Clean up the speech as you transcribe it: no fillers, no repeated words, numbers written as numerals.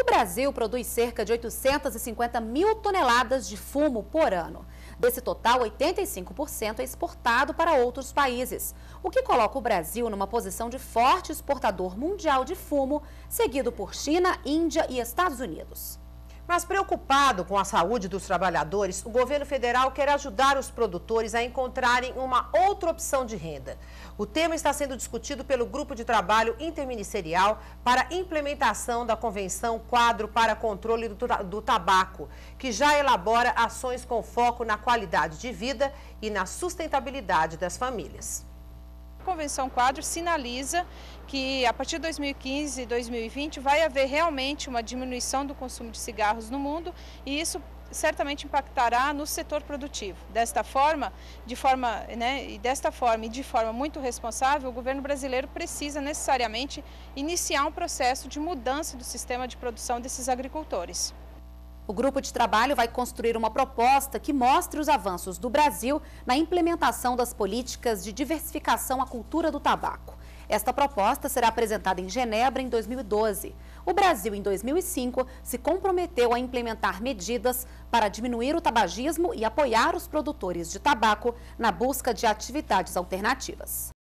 O Brasil produz cerca de 850 mil toneladas de fumo por ano. Desse total, 85% é exportado para outros países, o que coloca o Brasil numa posição de forte exportador mundial de fumo, seguido por China, Índia e Estados Unidos. Mas preocupado com a saúde dos trabalhadores, o governo federal quer ajudar os produtores a encontrarem uma outra opção de renda. O tema está sendo discutido pelo Grupo de Trabalho Interministerial para a implementação da Convenção Quadro para Controle do Tabaco, que já elabora ações com foco na qualidade de vida e na sustentabilidade das famílias. A Convenção Quadro sinaliza que a partir de 2015 e 2020 vai haver realmente uma diminuição do consumo de cigarros no mundo e isso certamente impactará no setor produtivo. Desta forma, de forma muito responsável, o governo brasileiro precisa necessariamente iniciar um processo de mudança do sistema de produção desses agricultores. O grupo de trabalho vai construir uma proposta que mostre os avanços do Brasil na implementação das políticas de diversificação à cultura do tabaco. Esta proposta será apresentada em Genebra em 2012. O Brasil, em 2005, se comprometeu a implementar medidas para diminuir o tabagismo e apoiar os produtores de tabaco na busca de atividades alternativas.